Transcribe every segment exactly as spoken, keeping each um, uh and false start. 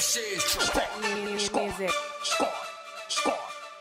This is Score, Score, Score, Score.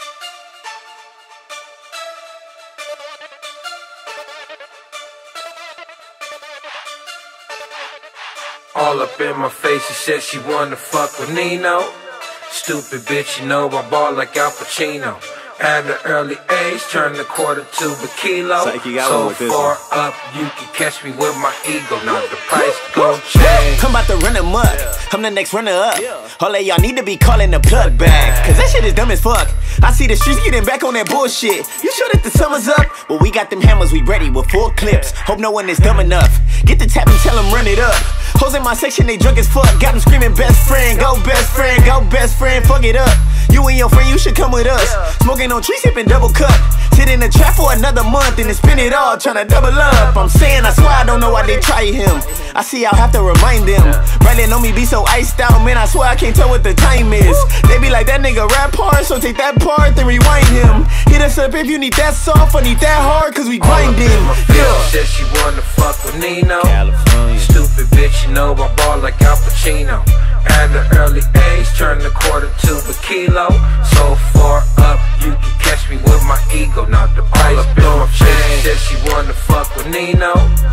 All up in my face, she said she wanna fuck with Nino. Stupid bitch, you know I ball like Al Pacino. At an early age, turn the quarter to a kilo. So far up, you can catch me with my ego. Now the price gon' change. I'm about to run them up. I'm the next runner up. All of y'all need to be calling the plug back, cause that shit is dumb as fuck. I see the streets getting back on that bullshit. You sure that the summer's up? Well, we got them hammers, we ready with full clips. Hope no one is dumb enough. Get the tap and tell them run it up. Hoes in my section, they drunk as fuck. Got them screaming best friend, go best friend, go best friend, fuck it up. You and your friend, you should come with us. Smoking on tree, sipping double cup. Sit in the trap for another month and then spend it all tryna double up. I'm saying, I swear I don't know why they try him. I see I'll have to remind them. Right there, know me be so iced out, man, I swear I can't tell what the time is. They be like, that nigga rap hard, so take that part, then rewind him. Hit us up if you need that soft or need that hard, cause we grinding. Yeah. Said she wanna fuck with Nino. California. Stupid bitch, you know I ball like Al Pacino. At an early age, turn the quarter to a kilo. So far up, you can catch me with my ego. Now the price gon' change. Said she wanna fuck with Nino.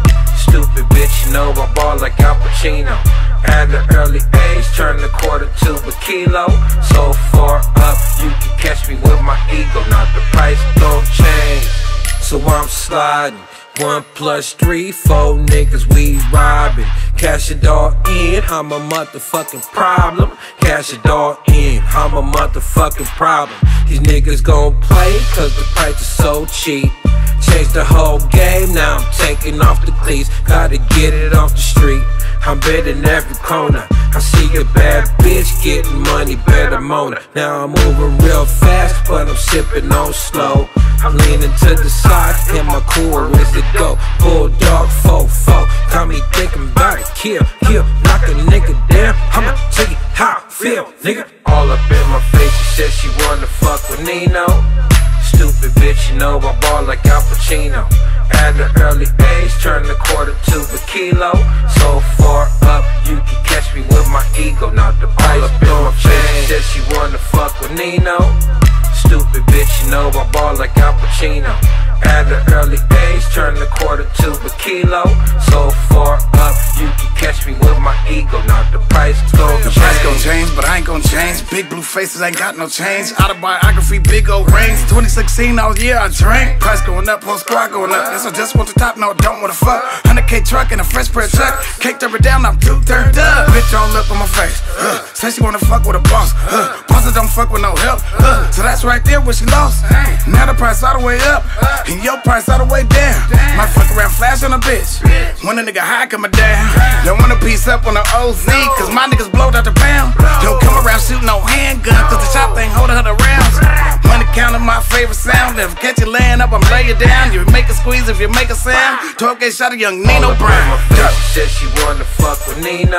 Stupid bitch, you know I ball like Al Pacino. At an early age, turn the quarter to a kilo. So far up, you can catch me with my ego. Now the price gon' change. So I'm sliding. One plus three, four niggas we robbing. Cash it all in, I'm a motherfucking problem. Cash it all in, I'm a motherfucking problem. These niggas gon' play cause the price is so cheap. Changed the whole game, now I'm taking off the cleats. Gotta get it off the street, I'm betting every corner. I see a bad bitch getting money, better moan her. Now I'm moving real fast, but I'm sipping on slow. I'm leaning to the side, and my core is to go. Bulldog, fofo, got me thinking about it. Kill, kill, knock a nigga down. I'ma tell you how I feel, nigga. All up in my face, she said she wanna fuck with Nino. Stupid bitch, you know I ball like Al Pacino. At an early age, turn the quarter to a kilo. So far up, you can catch me with my ego. Now the price gon' change. Said she wanna fuck with Nino. Stupid bitch, you know I ball like Al Pacino. At an early age, turn the quarter to a kilo. So far up, you can catch me with my ego. Now the price gon' change. The price gon' change, but I ain't gon' change. Big blue faces ain't got no change. Autobiography, big old rings. twenty sixteen, all year I drank. Price going up, whole squad going up. Guess I just want the top, no I don't wanna fuck. one hundred K truck and a fresh pair of chuck. Cake turned down, I'm too turned up. Bitch all up on my face. Uh, say she wanna fuck with a boss. Uh, bosses don't fuck with no help. Uh, so that's right there where she lost. Now the price all the way up, and your price all the way down. Might fuck around, flash on a bitch. When a nigga high coming down. Don't wanna piece up on the O Z, cause my niggas blowed out the pound. Don't come around shooting no handgun, cause the shop ain't holding her the rounds. Money counting my favorite sound. If I catch you laying up, I'm lay you down. You make a squeeze if you make a sound. twelve K shot of young Nino Brown. She said she wanna fuck with Nino.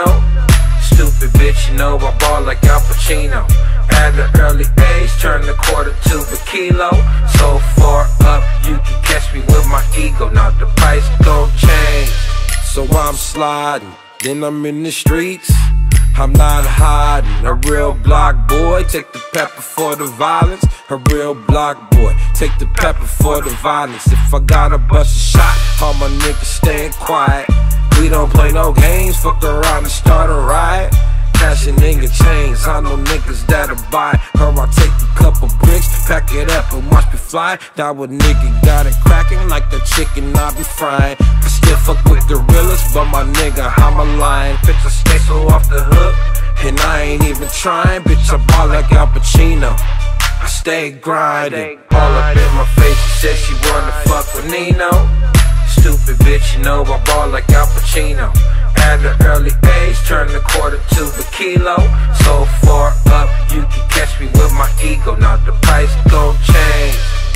Stupid bitch, you know I ball like Al Pacino. At an early age, turn the quarter to a kilo. So far up, you can catch me with my ego. Now the price gon' change. So I'm sliding, then I'm in the streets. I'm not hiding, a real block boy. Take the pepper for the violence. A real block boy, take the pepper for the violence. If I gotta bust a shot, all my niggas staying quiet. We don't play no games, fuck around and start a riot. Cashing in your chains, I know niggas that'll buy. Or I'll take a couple bricks, pack it up and watch me fly. That what nigga got it cracking like the chicken I be frying. I still fuck with gorillas, but my nigga, I'm a lion. Bitch, I stay so off the hook, and I ain't even trying. Bitch, I ball like Al Pacino, I stay grinding. All up in my face, she said she wanna fuck with Nino. Stupid bitch, you know I ball like Al Pacino. At an early age, turn the quarter to a kilo. So far up, you can catch me with my ego. Now the price gon' change.